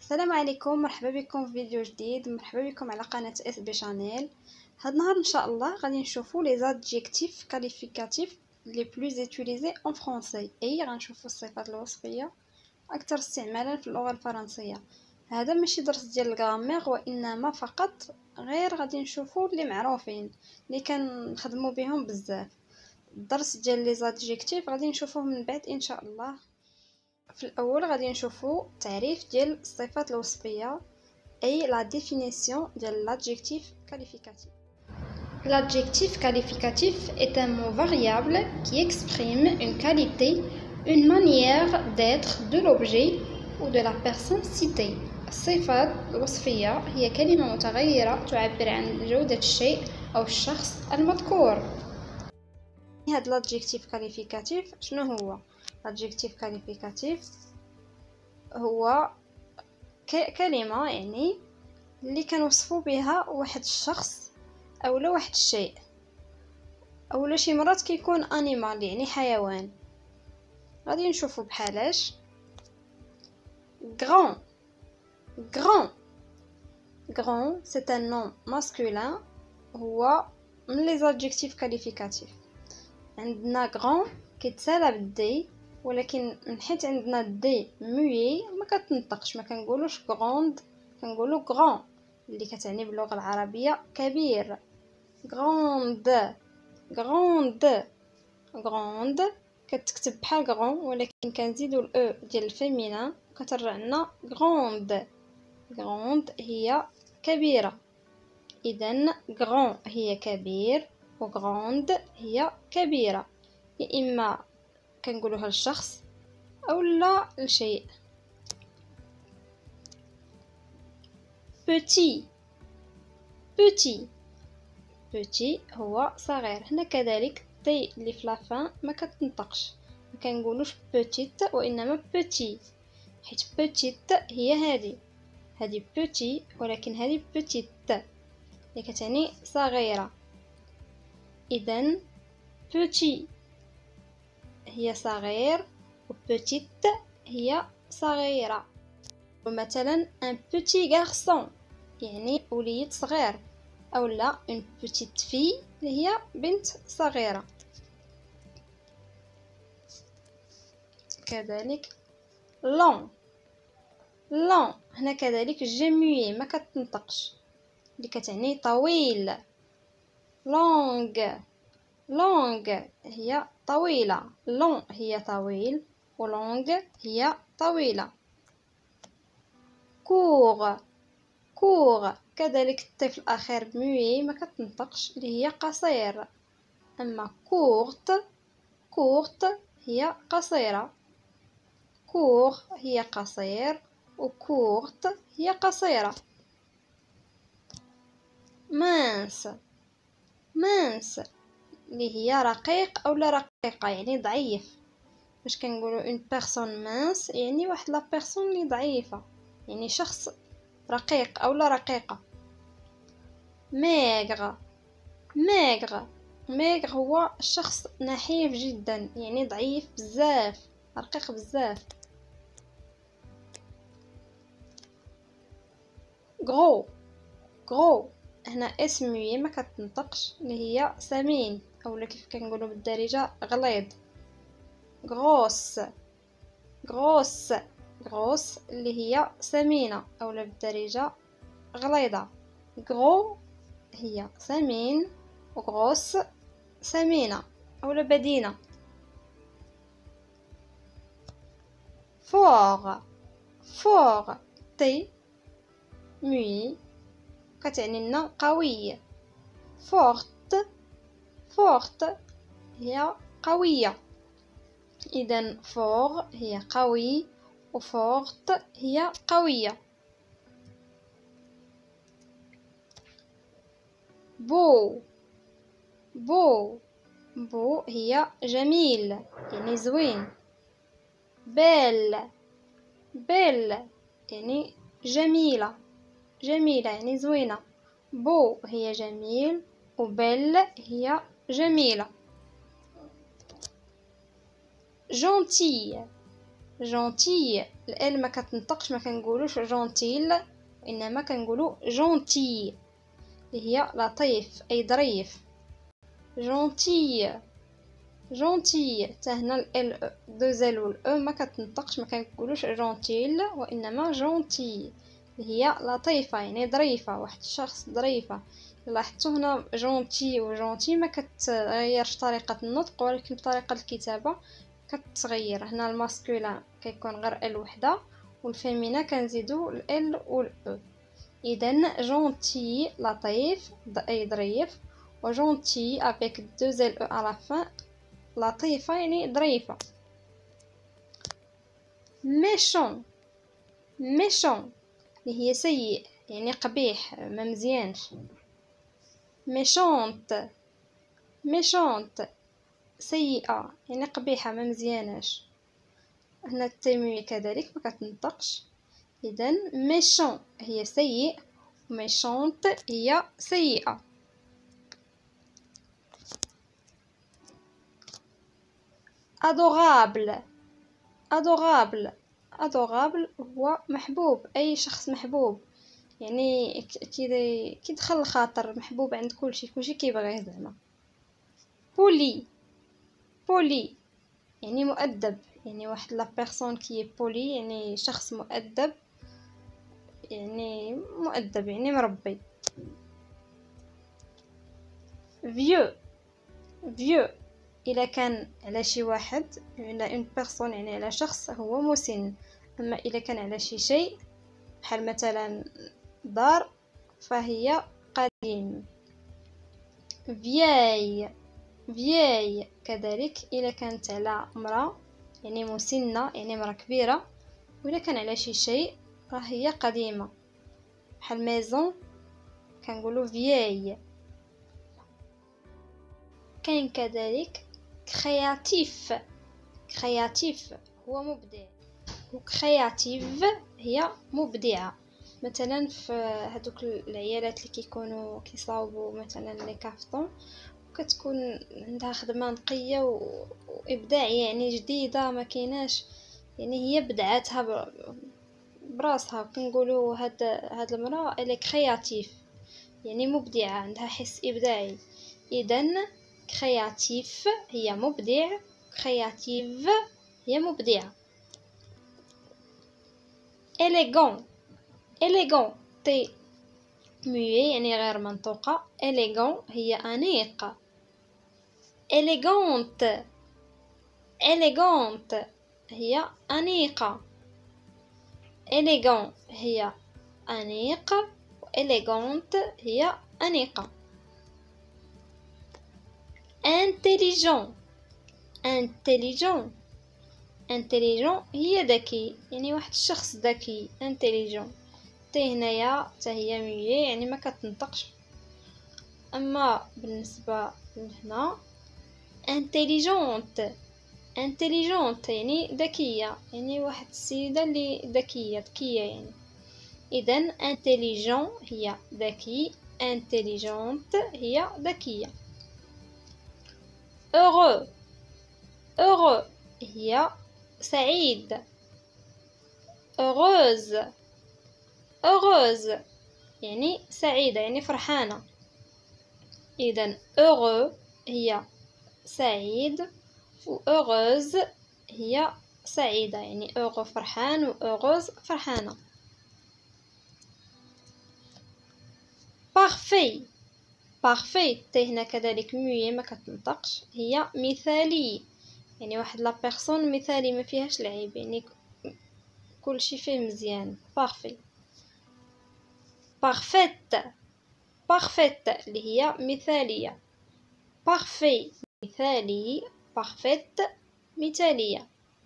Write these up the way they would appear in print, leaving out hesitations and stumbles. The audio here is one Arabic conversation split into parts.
السلام عليكم، مرحبا بكم في فيديو جديد. مرحبا بكم على قناه اس بي شانيل. هاد النهار ان شاء الله غادي نشوفوا لي زادجيكتيف كاليفيكاتيف لي بلوز اوتيليزي اون فرونسي، اي غنشوفوا الصفات الوصفيه اكثر استعمالا في اللغه الفرنسيه. هذا ماشي درس ديال الغرامير، وانما فقط غير غادي نشوفوا اللي معروفين اللي كنخدموا بهم بزاف. الدرس ديال لي زادجيكتيف غادي نشوفوه من بعد ان شاء الله. في الاول غادي نشوفوا تعريف ديال الصفات الوصفيه، اي لا ديفينيسيون ديال l'adjectif qualificatif. L'adjectif qualificatif est un mot variable qui exprime une qualité, une manière d'être de l'objet ou de la personne citée. الصفات الوصفيه هي كلمه متغيره تعبر عن جوده الشيء او الشخص المذكور. هذا l'adjectif qualificatif شنو هو؟ l'adjectif qualificatif هو كلمه يعني اللي كنوصفوا بها واحد الشخص اولا واحد الشيء، اولا شي مرات كيكون انيمال يعني حيوان. غادي نشوفوا بحالاش grand grand grand c'est un nom masculin، هو من لي زادجيكتيف كاليفيكاتيف. عندنا grand كيتسالى بالدي، ولكن من حيت عندنا الدي موي ما كتنطقش، ما كنقولوش غروند، كنقولوا grand اللي كتعني باللغه العربيه كبير. غروند غروند غروند كتكتب بحال غرون، ولكن كنزيدوا الاو ديال الفيمينا كترجع لنا غروند. غروند هي كبيره، اذا غرون هي كبير وغروند هي كبيره، يا اما كنقولوها للشخص او لا لشيء. petit petit petit هو صغير. هنا كذلك تي اللي في لافان ما كتنطقش، ما كنقولوش petite وانما petit، حيت petite هي هذه petit، ولكن هذه petite اللي كتعني صغيره. اذا petit هي صغير و petite هي صغيره. ومثلا un petit garçon يعني وليد صغير، او لا une petite fille اللي هي بنت صغيره. كذلك long long هنا كذلك جيموي ما كتنطقش، اللي كتعني طويل. long long هي طويله، long هي طويل و long هي طويله. court court كذلك الطفل الاخير بموي ما كتنطقش، اللي هي قصير. اما courte courte هي قصيره. court هي قصير و courte هي قصيره. mince mince اللي هي رقيق او لا رقيقه يعني ضعيف. باش كنقولوا une personne mince يعني واحد لا بيرسون اللي ضعيفه، يعني شخص رقيق او لا رقيقه. maigre maigre maigre هو الشخص نحيف جدا، يعني ضعيف بزاف، رقيق بزاف. gros gros هنا اسمي ما كتنطقش، اللي هي سمين اولا كيف كنقولوا بالدارجه غليظ. grosse grosse grosse اللي هي سمينه اولا بالدارجه غليظه. gros هي سمين و grosse سمينه اولا بدينه. fort fort تي مي كتعني لنا قوي. forte forte هي قويه. اذا fort هي قوي و forte هي قويه. beau beau beau هي جميل يعني زوين. belle belle يعني جميله جميله يعني زوينه. beau هي جميل و belle هي جميله. gentil جونتي. ال ما كتنطقش، ما كنقولوش جونتيل، انما كنقولوا جونتي اللي هي لطيف اي ظريف. جونتي جونتي حتى هنا ال دو زال والاو ما كتنطقش، ما كنقولوش جونتيل وانما جونتي اللي هي لطيفه يعني ظريفه، واحد الشخص ظريفه. لاحظتوا هنا جونتي وجونتي ما كتغيرش طريقه النطق، ولكن بطريقه الكتابه كتغير. هنا الماسكولين كيكون غير ال وحده، والفيمينا كنزيدو ال والاو. اذا جونتي لطيف اي ظريف، وجونتي افيك دو زال او على فان لطيفه يعني ظريفه. ميشون ميشون اللي هي سيء يعني قبيح ما مزيانش. ميشونت ميشونت سيئه يعني قبيحه ما مزياناش. هنا التيميه كذلك ما كتنطقش. اذا ميشون هي سيء، ميشونت هي سيئه. adorable adorable adorable هو محبوب، اي شخص محبوب يعني كيدخل الخاطر، محبوب عند كلشي كيبغيه زعما. بولي بولي يعني مؤدب، يعني واحد لا بيرسون كي بولي يعني شخص مؤدب، يعني مؤدب يعني مربي. vieux vieux الا كان على شي واحد، على اون بيرسون يعني على شخص هو مسن. اما الا كان على شي شيء بحال مثلا دار فهي قديم. vieille vieille كذلك الا كانت على امراه يعني مسنه يعني امراه كبيره، ولا كان على شي شيء راهي قديمه بحال ميزون كنقولوا vieille. كاين كذلك كرياتيف. كرياتيف هو مبدع، وكرياتيف هي مبدعه. مثلا في هذوك العيالات اللي كيكونوا كيصاوبوا مثلا لي كافتون، كتكون عندها خدمه نقيه وابداع يعني جديده ما كايناش، يعني هي بدعاتها براسها. كنقولوا هاد المراه اللي كرياتيف يعني مبدعه، عندها حس ابداعي. اذا كرياتيف هي مبدع، كرياتيف هي مبدعه. élégant élégant تي ميي يعني غير منطوقه. élégant هي انيق. élégante élégante هي انيقه. élégant هي انيق، élégante هي انيقه. intelligent intelligent intelligent هي ذكي، يعني واحد الشخص ذكي. intelligent تي هنايا حتى هي مية يعني ما كتنطقش. اما بالنسبه لهنا intelligente intelligente يعني ذكيه، يعني واحد السيده اللي ذكيه يعني. اذا intelligent هي ذكي، intelligente هي ذكيه. heureux heureux هي سعيد. heureuse heureuse يعني سعيدة يعني فرحانة. إذن heureux هي سعيد، و heureuse هي سعيدة، يعني heureux فرحان و heureuse فرحانة. parfait parfait تي هنا كذلك مية ما كتنطقش، هي مثالي، يعني واحد لا بيرسون مثالي ما فيهاش العيب، يعني كل شيء فيه مزيان. parfait parfaite parfaite اللي هي مثالية. parfait مثالي، parfaite مثالية.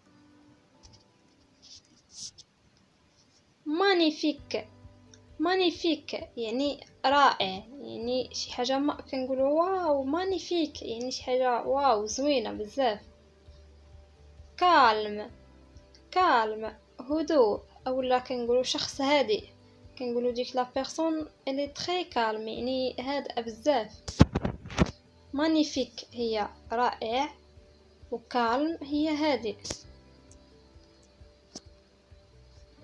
magnifique magnifique يعني رائع، يعني شي حاجة ما كنقولوا واو magnifique يعني شي حاجة واو زوينة بزاف. calme calme هدوء، اولا كنقولوا شخص هادئ، كنقولوا ديك لا بيرسون اللي تري كالم يعني هادئه بزاف. magnifique هي رائع، وكالم هي هادئ.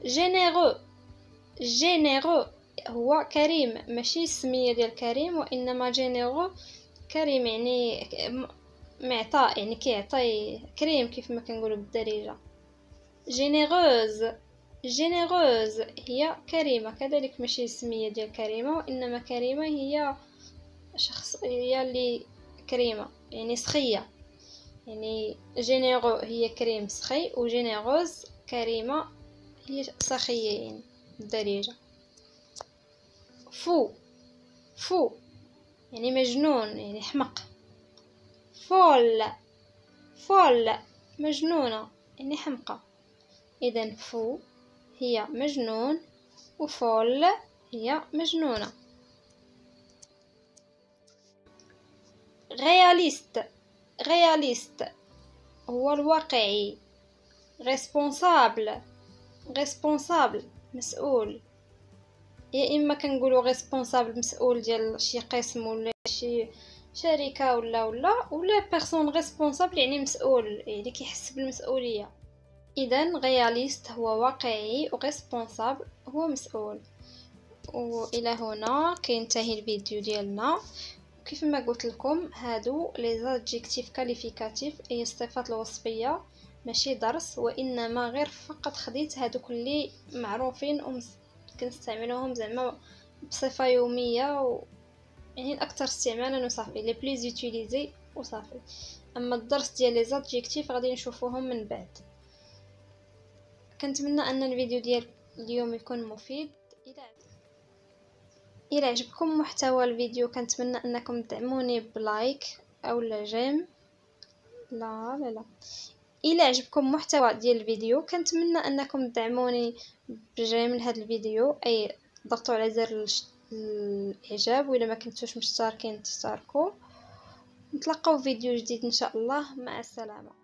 جينيرو. جينيرو هو كريم، ماشي السميه ديال كريم، وانما جينيرو كريم يعني معطاء، يعني كيعطي كريم كيف ما كنقولوا بالدارجه. جينيروز. جينيروز هي كريمه كذلك، ماشي السميه ديال كريمه، وانما كريمه هي شخصيه اللي كريمه يعني سخيه. يعني جينيرو هي كريم سخي، وجينيروز كريمه هي سخيه يعني بالدارجه. فو. فو يعني مجنون، يعني حمق. فول. فول مجنونة يعني حمقى. إذن فو هي مجنون، وفول هي مجنونة. غياليست. غياليست هو الواقعي. ريسبونسابل. ريسبونسابل مسؤول، يا اما كنقولوا ريسبونسابل مسؤول ديال شي قسم ولا شي شركه ولا بيرسون ريسبونسابل يعني مسؤول، يعني كيحس بالمسؤوليه. اذا غياليست هو واقعي، وريسبونسابل هو مسؤول. والى هنا كينتهي الفيديو ديالنا. كيف ما قلت لكم، هادو لي زادجيكتيف كاليفيكاتيف اي الصفات الوصفيه، ماشي درس، وانما غير فقط خديت هادوك اللي معروفين كنستعملوهم زعما بصفه يوميه يعني الاكثر استعمالا وصافي، لي بليز يوتيليزي وصافي. اما الدرس ديال لي زادجيكتيف غادي نشوفوهم من بعد. كنتمنى ان الفيديو ديال اليوم يكون مفيد. الى عجبكم محتوى الفيديو كنتمنى انكم تدعموني بلايك او جيم. لا الى عجبكم محتوى ديال الفيديو كنتمنى انكم تدعموني بجيم لهذا الفيديو، اي ضغطوا على زر الاعجاب، واذا ما كنتوش مشتركين تشتركوا. نتلاقاو في فيديو جديد ان شاء الله. مع السلامه.